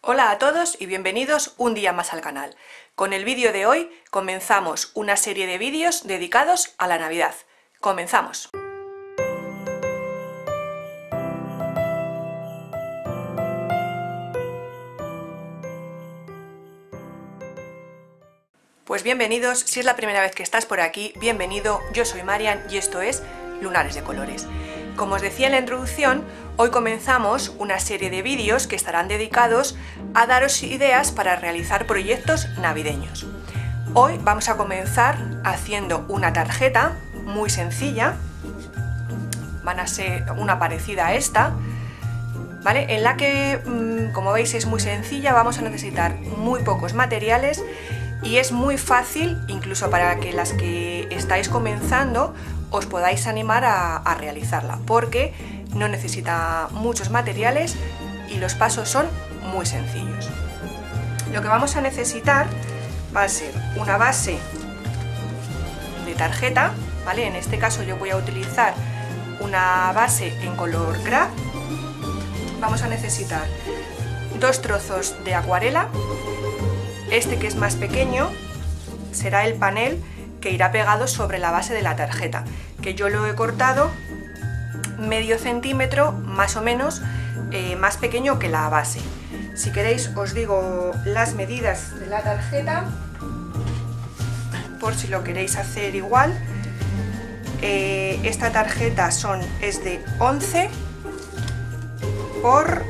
Hola a todos y bienvenidos un día más al canal. Con el vídeo de hoy comenzamos una serie de vídeos dedicados a la Navidad. ¡Comenzamos! Pues bienvenidos, si es la primera vez que estás por aquí, bienvenido, yo soy Marian y esto es Lunares de Colores. Como os decía en la introducción, hoy comenzamos una serie de vídeos que estarán dedicados a daros ideas para realizar proyectos navideños. Hoy vamos a comenzar haciendo una tarjeta muy sencilla, van a ser una parecida a esta, ¿vale? En la que, como veis, es muy sencilla, vamos a necesitar muy pocos materiales y es muy fácil, incluso para que las que estáis comenzando os podáis animar a realizarla, porque no necesita muchos materiales y los pasos son muy sencillos. Lo que vamos a necesitar va a ser una base de tarjeta, ¿vale? En este caso yo voy a utilizar una base en color craft. Vamos a necesitar 2 trozos de acuarela. Este, que es más pequeño, será el panel que irá pegado sobre la base de la tarjeta, que yo lo he cortado medio centímetro más o menos más pequeño que la base. Si queréis os digo las medidas de la tarjeta por si lo queréis hacer igual. Esta tarjeta es de 11 por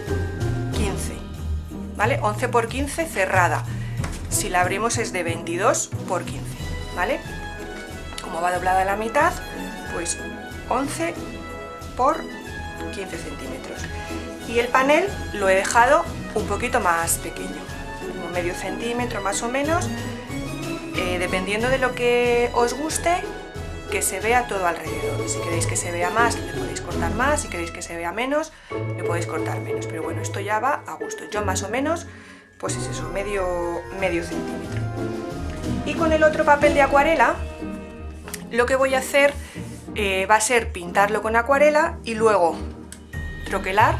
15, ¿vale? 11 por 15 cerrada. Si la abrimos es de 22 por 15, ¿vale? Como va doblada a la mitad, pues 11 por 15 centímetros. Y el panel lo he dejado un poquito más pequeño, como medio centímetro más o menos, dependiendo de lo que os guste, que se vea todo alrededor. Si queréis que se vea más, le podéis cortar más; si queréis que se vea menos, le podéis cortar menos. Pero bueno, esto ya va a gusto. Yo más o menos, pues es eso, medio centímetro. Y con el otro papel de acuarela, lo que voy a hacer va a ser pintarlo con acuarela y luego troquelar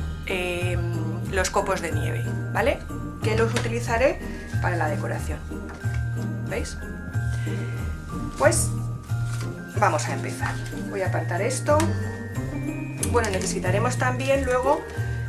los copos de nieve, ¿vale? Que los utilizaré para la decoración. ¿Veis? Pues vamos a empezar. Voy a apartar esto. Bueno, necesitaremos también luego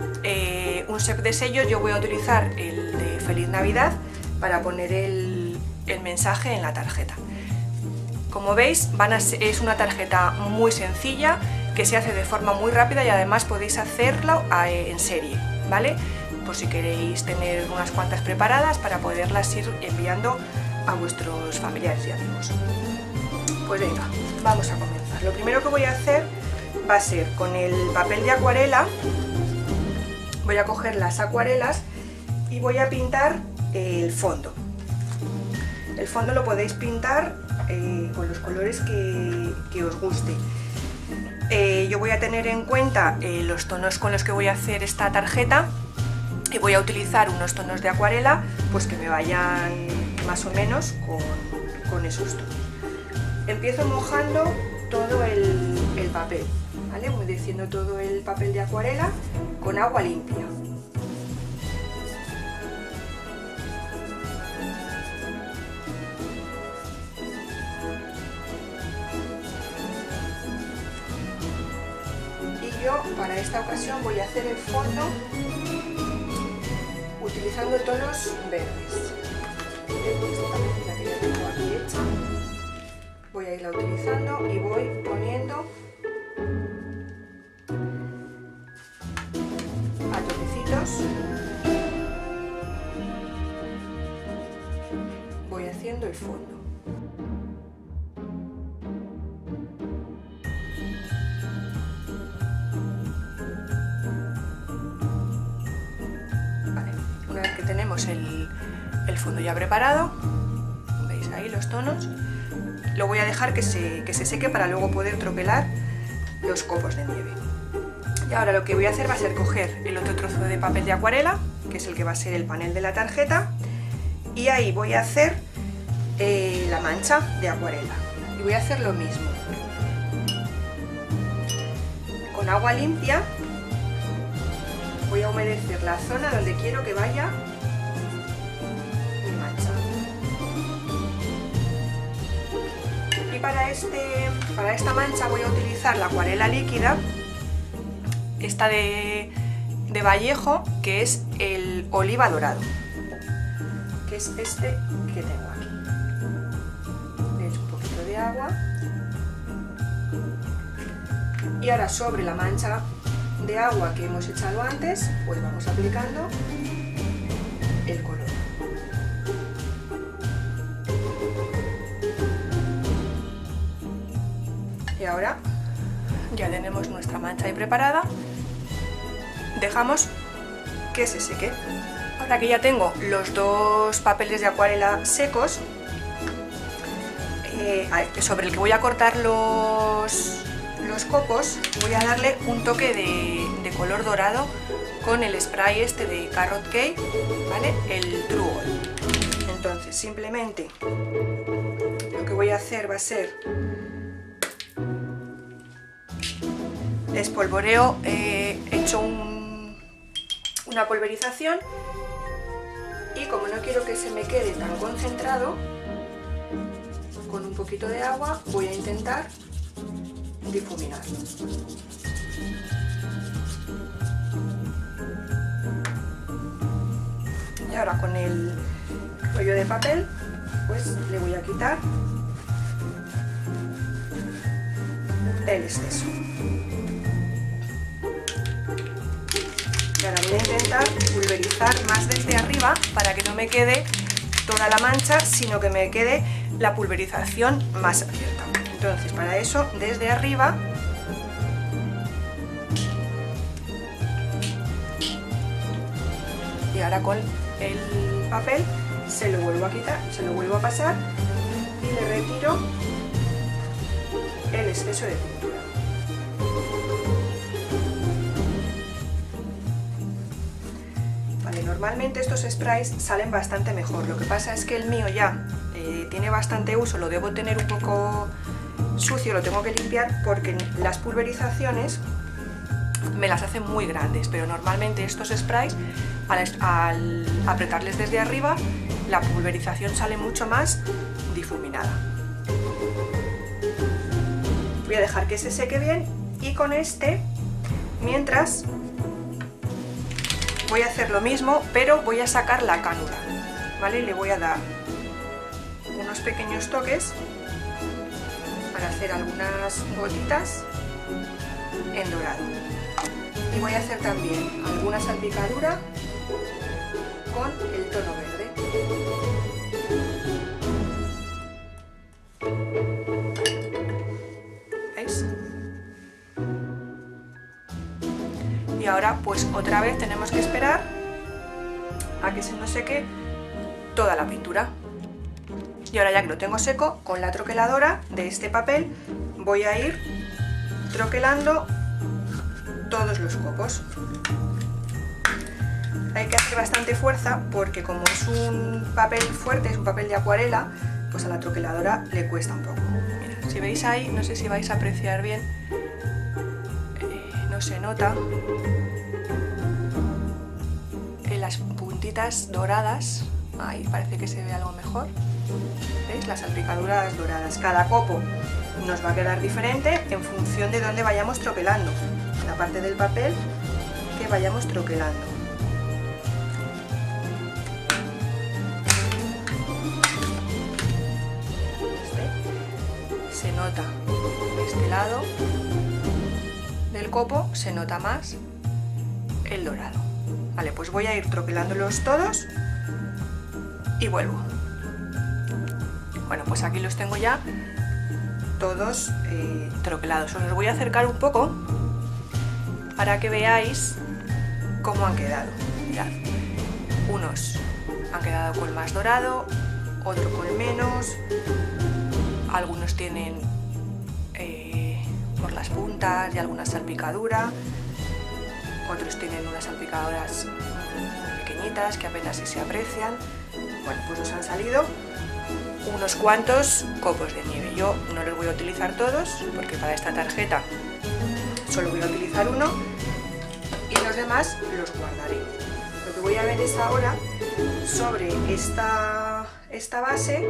un set de sellos. Yo voy a utilizar el de Feliz Navidad para poner el mensaje en la tarjeta. Como veis, es una tarjeta muy sencilla que se hace de forma muy rápida y además podéis hacerlo en serie, ¿vale? Por si queréis tener unas cuantas preparadas para poderlas ir enviando a vuestros familiares y amigos. Pues venga, vamos a comenzar. Lo primero que voy a hacer va a ser con el papel de acuarela. Voy a coger las acuarelas y voy a pintar el fondo. El fondo lo podéis pintar con los colores que os guste. Yo voy a tener en cuenta los tonos con los que voy a hacer esta tarjeta y voy a utilizar unos tonos de acuarela pues que me vayan más o menos con esos tonos. Empiezo mojando todo el papel, ¿vale? Humedeciendo todo el papel de acuarela con agua limpia. Yo para esta ocasión voy a hacer el fondo utilizando tonos verdes. Esta paletilla que ya tengo aquí hecha, voy a irla utilizando y voy poniendo a toquecitos, voy haciendo el fondo. Tenemos el fondo ya preparado, veis ahí los tonos. Lo voy a dejar que se seque para luego poder troquelar los copos de nieve. Y ahora lo que voy a hacer va a ser coger el otro trozo de papel de acuarela, que es el que va a ser el panel de la tarjeta, y ahí voy a hacer la mancha de acuarela. Y voy a hacer lo mismo. Con agua limpia voy a humedecer la zona donde quiero que vaya mi mancha. Y para esta mancha voy a utilizar la acuarela líquida, esta de Vallejo, que es el oliva dorado, que es este que tengo aquí. Le echo un poquito de agua y ahora sobre la mancha de agua que hemos echado antes, pues vamos aplicando el color. Y ahora ya tenemos nuestra mancha ahí preparada, dejamos que se seque. Ahora que ya tengo los dos papeles de acuarela secos, sobre el que voy a cortar los copos, voy a darle un toque de color dorado con el spray este de Carrot Cake, ¿vale? El True Gold. Entonces simplemente lo que voy a hacer va a ser espolvoreo, he hecho una pulverización y como no quiero que se me quede tan concentrado, con un poquito de agua voy a intentar difuminarlo. Y ahora con el rollo de papel pues le voy a quitar el exceso. Y ahora voy a intentar pulverizar más desde arriba para que no me quede toda la mancha, sino que me quede la pulverización más abierta. Entonces para eso desde arriba y ahora con el papel se lo vuelvo a quitar, se lo vuelvo a pasar y le retiro el exceso de pintura. Vale, normalmente estos sprays salen bastante mejor, lo que pasa es que el mío ya tiene bastante uso, lo debo tener un poco sucio, lo tengo que limpiar porque las pulverizaciones me las hacen muy grandes, pero normalmente estos sprays al apretarles desde arriba la pulverización sale mucho más difuminada. Voy a dejar que se seque bien y con este, mientras, voy a hacer lo mismo, pero voy a sacar la cánula, ¿vale? Le voy a dar unos pequeños toques para hacer algunas gotitas en dorado. Y voy a hacer también alguna salpicadura con el tono verde. ¿Veis? Y ahora pues otra vez tenemos que esperar a que se nos seque toda la pintura. Y ahora ya que lo tengo seco, con la troqueladora de este papel voy a ir troquelando todos los copos. Hay que hacer bastante fuerza porque como es un papel fuerte, es un papel de acuarela, pues a la troqueladora le cuesta un poco. Mira, si veis ahí, no sé si vais a apreciar bien, no se nota, en las puntitas doradas, ahí parece que se ve algo mejor. ¿Veis? Las salpicaduras doradas. Cada copo nos va a quedar diferente en función de dónde vayamos troquelando, la parte del papel que vayamos troquelando. Se nota este lado del copo, se nota más el dorado. Vale, pues voy a ir troquelándolos todos y vuelvo. Bueno, pues aquí los tengo ya todos troquelados. Os los voy a acercar un poco para que veáis cómo han quedado. Mirad, unos han quedado con más dorado, otros con menos, algunos tienen por las puntas y alguna salpicadura, otros tienen unas salpicaduras pequeñitas que apenas si se aprecian. Bueno, pues nos han salido unos cuantos copos de nieve. Yo no los voy a utilizar todos porque para esta tarjeta solo voy a utilizar uno y los demás los guardaré. Lo que voy a ver es ahora sobre esta base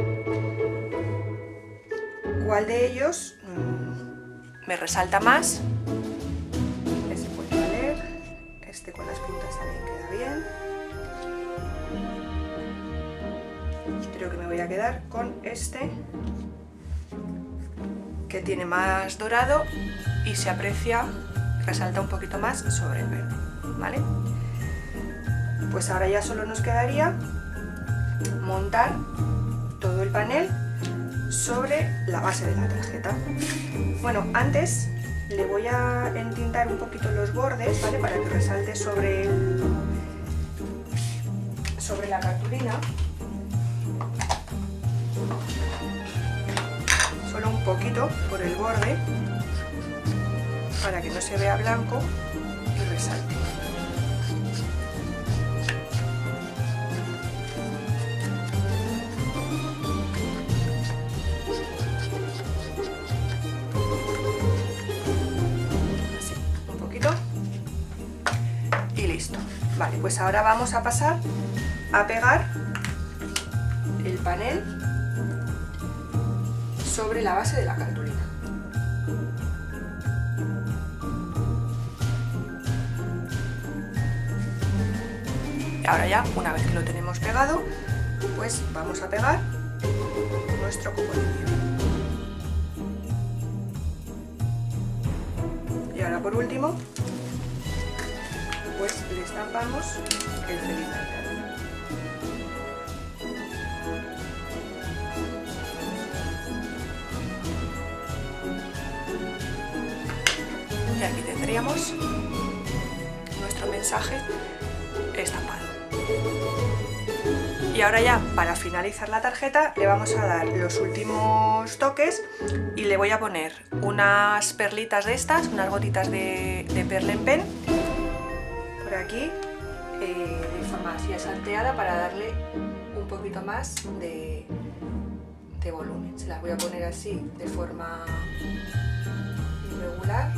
cuál de ellos me resalta más. Este puede valer, este con las puntas también queda bien. Creo que me voy a quedar con este, que tiene más dorado y se aprecia, resalta un poquito más sobre el verde, ¿vale? Pues ahora ya solo nos quedaría montar todo el panel sobre la base de la tarjeta. Bueno, antes le voy a entintar un poquito los bordes, ¿vale? Para que resalte sobre la cartulina. Solo un poquito por el borde, para que no se vea blanco y resalte. Así, un poquito. Y listo. Vale, pues ahora vamos a pasar a pegar el panel sobre la base de la cartulina. Y ahora ya, una vez que lo tenemos pegado, pues vamos a pegar nuestro copo de nieve. Y ahora por último, pues le estampamos el Feliz Navidad. Y aquí tendríamos nuestro mensaje estampado. Y ahora ya, para finalizar la tarjeta, le vamos a dar los últimos toques y le voy a poner unas perlitas de estas, unas gotitas de Perle en Pen por aquí, de forma así salteada, para darle un poquito más de volumen. Se las voy a poner así de forma irregular.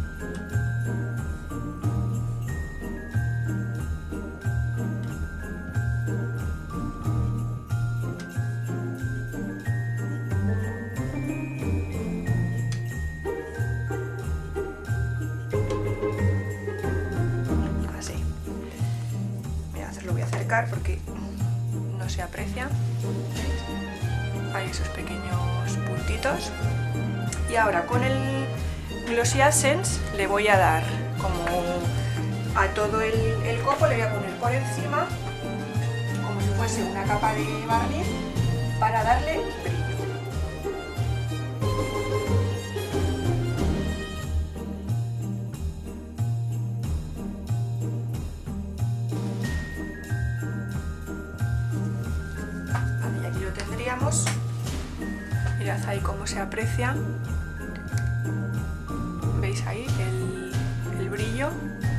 Porque no se aprecia, ¿veis? Hay esos pequeños puntitos. Y ahora con el Glossy Accents le voy a dar como a todo el copo, le voy a poner por encima como si fuese una capa de barniz para darle brillo. Mirad ahí cómo se aprecia, veis ahí el brillo.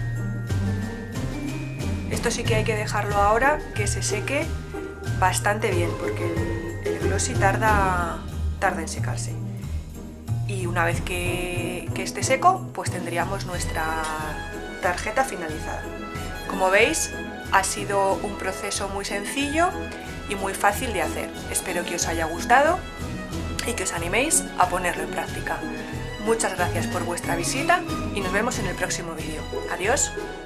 Esto sí que hay que dejarlo ahora que se seque bastante bien, porque el glossy tarda en secarse. Y una vez que esté seco, pues tendríamos nuestra tarjeta finalizada. Como veis, ha sido un proceso muy sencillo y muy fácil de hacer. Espero que os haya gustado y que os animéis a ponerlo en práctica. Muchas gracias por vuestra visita y nos vemos en el próximo vídeo. Adiós.